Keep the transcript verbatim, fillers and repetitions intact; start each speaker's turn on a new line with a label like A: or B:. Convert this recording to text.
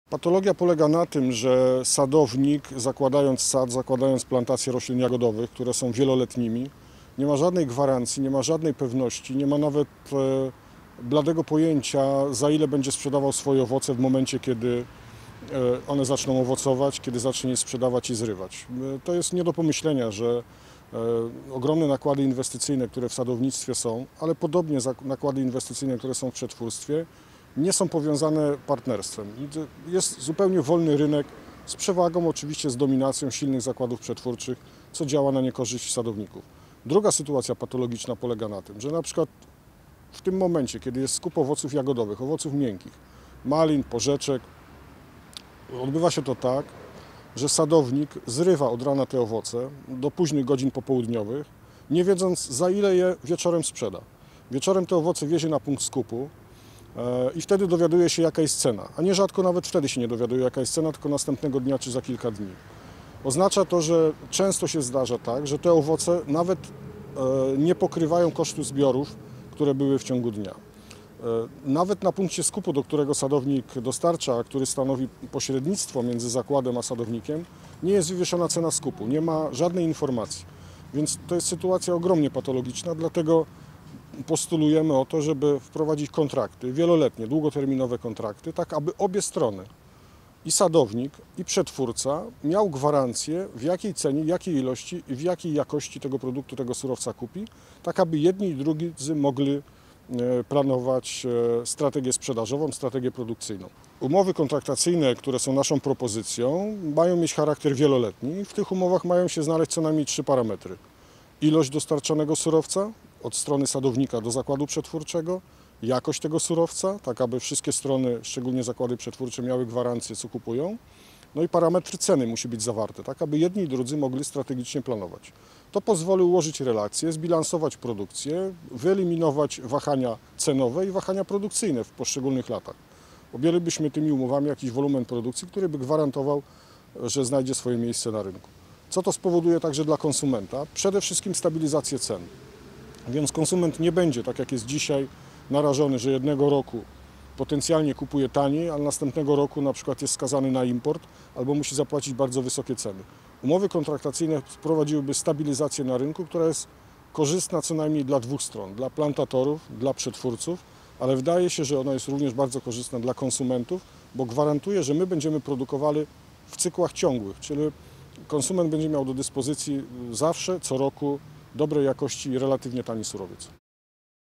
A: Patologia polega na tym, że sadownik, zakładając sad, zakładając plantacje roślin jagodowych, które są wieloletnimi, nie ma żadnej gwarancji, nie ma żadnej pewności, nie ma nawet e, bladego pojęcia, za ile będzie sprzedawał swoje owoce w momencie, kiedy e, one zaczną owocować, kiedy zacznie je sprzedawać i zrywać. E, to jest nie do pomyślenia, że e, ogromne nakłady inwestycyjne, które w sadownictwie są, ale podobnie nakłady inwestycyjne, które są w przetwórstwie, nie są powiązane partnerstwem. Jest zupełnie wolny rynek z przewagą, oczywiście z dominacją silnych zakładów przetwórczych, co działa na niekorzyść sadowników. Druga sytuacja patologiczna polega na tym, że na przykład w tym momencie, kiedy jest skup owoców jagodowych, owoców miękkich, malin, porzeczek, odbywa się to tak, że sadownik zrywa od rana te owoce do późnych godzin popołudniowych, nie wiedząc, za ile je wieczorem sprzeda. Wieczorem te owoce wiezie na punkt skupu i wtedy dowiaduje się, jaka jest cena, a nierzadko nawet wtedy się nie dowiaduje, jaka jest cena, tylko następnego dnia czy za kilka dni. Oznacza to, że często się zdarza tak, że te owoce nawet nie pokrywają kosztu zbiorów, które były w ciągu dnia. Nawet na punkcie skupu, do którego sadownik dostarcza, a który stanowi pośrednictwo między zakładem a sadownikiem, nie jest wywieszona cena skupu, nie ma żadnej informacji. Więc to jest sytuacja ogromnie patologiczna, dlatego postulujemy o to, żeby wprowadzić kontrakty, wieloletnie, długoterminowe kontrakty, tak aby obie strony, i sadownik, i przetwórca, miał gwarancję, w jakiej cenie, jakiej ilości i w jakiej jakości tego produktu, tego surowca kupi, tak aby jedni i drudzy mogli planować strategię sprzedażową, strategię produkcyjną. Umowy kontraktacyjne, które są naszą propozycją, mają mieć charakter wieloletni. W tych umowach mają się znaleźć co najmniej trzy parametry. Ilość dostarczonego surowca od strony sadownika do zakładu przetwórczego, jakość tego surowca, tak aby wszystkie strony, szczególnie zakłady przetwórcze, miały gwarancję, co kupują. No i parametry ceny musi być zawarte, tak aby jedni i drudzy mogli strategicznie planować. To pozwoli ułożyć relacje, zbilansować produkcję, wyeliminować wahania cenowe i wahania produkcyjne w poszczególnych latach. Objęlibyśmy tymi umowami jakiś wolumen produkcji, który by gwarantował, że znajdzie swoje miejsce na rynku. Co to spowoduje także dla konsumenta? Przede wszystkim stabilizację cen. Więc konsument nie będzie, tak jak jest dzisiaj, narażony, że jednego roku potencjalnie kupuje taniej, a następnego roku na przykład jest skazany na import albo musi zapłacić bardzo wysokie ceny. Umowy kontraktacyjne wprowadziłyby stabilizację na rynku, która jest korzystna co najmniej dla dwóch stron, dla plantatorów, dla przetwórców, ale wydaje się, że ona jest również bardzo korzystna dla konsumentów, bo gwarantuje, że my będziemy produkowali w cykłach ciągłych, czyli konsument będzie miał do dyspozycji zawsze, co roku dobrej jakości i relatywnie tani surowiec.